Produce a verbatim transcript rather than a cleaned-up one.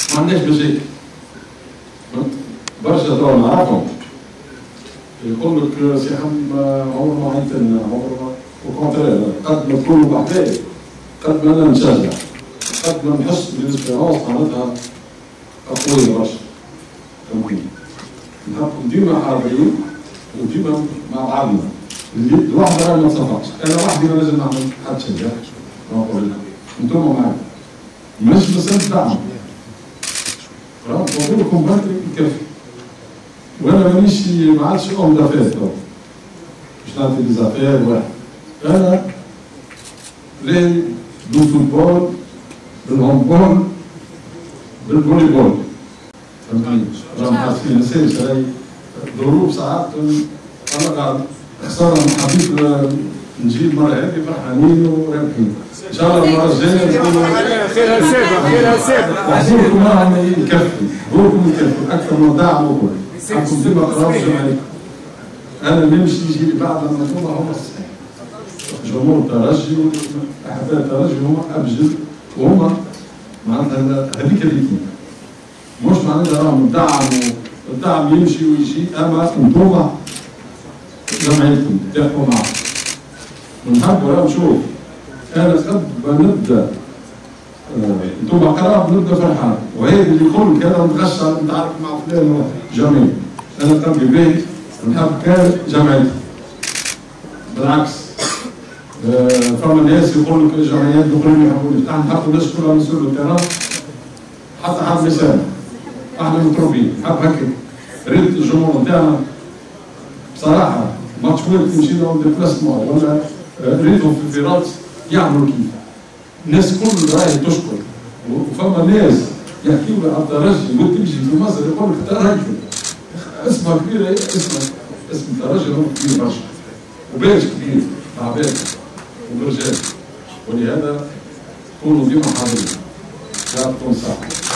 ما عندناش مشاكل. برشا دول نعرفهم يقول لك سي حم عمر ما عيطنا عمر وكونترير، قد ما تكونوا بحذايا قد ما انا نشجع، قد ما نحس بالاسبيرونس معناتها قويه برشا. فهمتني؟ نحبوا ديما حاضرين وديما مع بعضنا. الواحد راه ما تصفقش، انا وحدي ما نجم نعمل حتى شيء. نقول لكم انتم معايا مش مسألة دعم. راه نقول لكم بركي يكفي. وانا مانيش ما عادش اون دافير تو باش نعطي لي زافير واحد. انا لاهي بالفوتبول بالهوندبول بالفولي بول. فهمتني؟ راهم حاسين نسيت راهي ظروف ساعات انا قاعد خساره حبيت نجي المره هذه فرحانين ورابحين. ان شاء الله المره الجايه نكونوا خيرها سابق خيرها سابق. حضوركم راهم يكفي، حضوركم يكفي اكثر من دعم وكل. حكم ديما قراو عليكم. انا نمشي يجي بعد لما نكون هما الصحيح. جمهور الترجي واحباء الترجي هما ابجد وهما معناتها هذيك اللي مش معناتها راهم الدعم الدعم يمشي ويجي، اما انتوما جمعيتكم تاخذوا معاهم. ونحبوا راه نشوف انا قد ما نبدا انتوما قراب نبدا فرحان، وهذا اللي يقول لك انا نتغشى نتعارك مع فلان جميل. انا قلبي باهي نحب كان جمعيتي. بالعكس آه فما ناس يقول لك الجمعيات الاخرين يحبوني، احنا نحبوا الناس كلها من سور التيران حتى حد مثال. احنا متربيين نحب هكا ريت الجمهور نتاعنا بصراحه ماتش وين تمشي لهم ديبلاسمون ولا ريتهم في الفيرات يعملوا كيف. الناس كل راهي تشكر، وفما ناس يحكيوا على الترجي وتمشي في مصر يقول لك الترجي اسمها كبيره، اسمها اسم الترجي هو كبير برشا وباش كبير مع بالك وبرجال، ولهذا كونوا ديما حاضرين. يعطيكم الصحه.